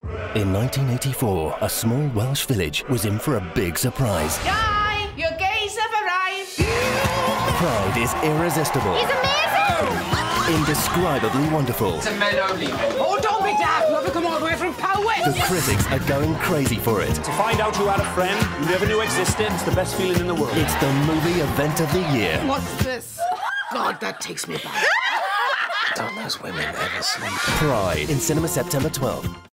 In 1984, a small Welsh village was in for a big surprise. Guy, your gays have arrived. Pride is irresistible. He's amazing! Indescribably wonderful. It's a men only. Oh, don't be daft. We've come all the way from Powys. The critics are going crazy for it. To find out you had a friend you never knew existed, it's the best feeling in the world. It's the movie event of the year. What's this? God, that takes me back. Don't those women ever sleep? Pride in cinema September 12th.